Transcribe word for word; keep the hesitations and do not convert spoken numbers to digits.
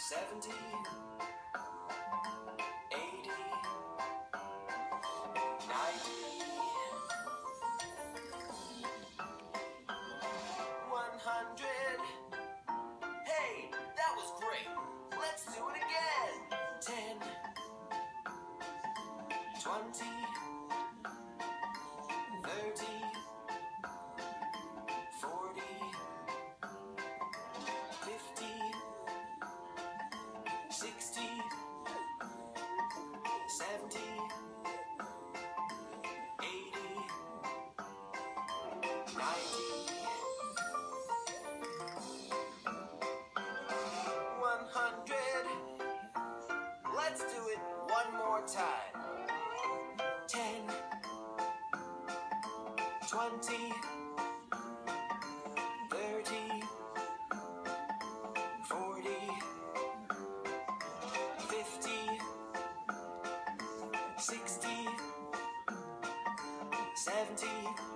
seventy, eighty, ninety, one hundred. Hey, that was great. Let's do it again. ten, twenty, thirty, forty, fifty, sixty, seventy, eighty, ninety, one hundred. Let's do it one more time. ten, twenty, thirty, forty, fifty, sixty, seventy,